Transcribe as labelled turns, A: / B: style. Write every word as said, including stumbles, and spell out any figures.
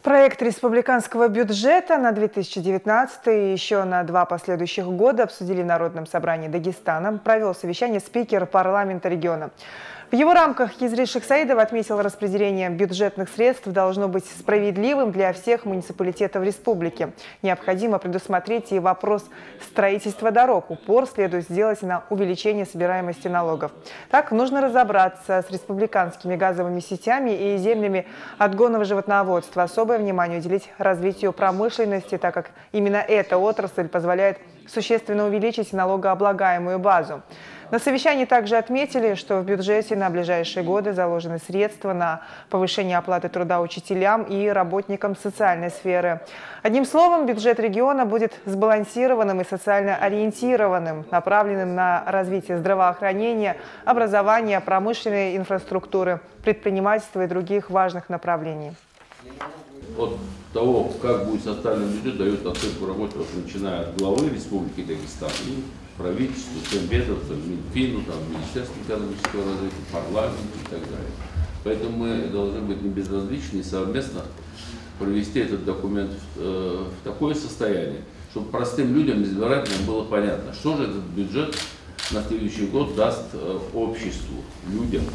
A: Проект республиканского бюджета на две тысячи девятнадцатый и еще на два последующих года обсудили в Народном собрании Дагестана. Провел совещание спикер парламента региона. В его рамках Хизри Шиксаидов отметил, распределение бюджетных средств должно быть справедливым для всех муниципалитетов республики. Необходимо предусмотреть и вопрос строительства дорог. Упор следует сделать на увеличение собираемости налогов. Так, нужно разобраться с республиканскими газовыми сетями и землями отгонного животноводства. Особое внимание уделить развитию промышленности, так как именно эта отрасль позволяет существенно увеличить налогооблагаемую базу. На совещании также отметили, что в бюджете на ближайшие годы заложены средства на повышение оплаты труда учителям и работникам социальной сферы. Одним словом, бюджет региона будет сбалансированным и социально ориентированным, направленным на развитие здравоохранения, образования, промышленной инфраструктуры, предпринимательства и других важных направлений.
B: От того, как будет составлен бюджет, дает оценку работы, вот, начиная от главы Республики Дагестан и правительству, всем ведомствам, Минфину, там, Министерству экономического развития, парламенту и так далее. Поэтому мы должны быть не безразличны и совместно провести этот документ в, э, в такое состояние, чтобы простым людям, избирателям было понятно, что же этот бюджет на следующий год даст э, обществу, людям.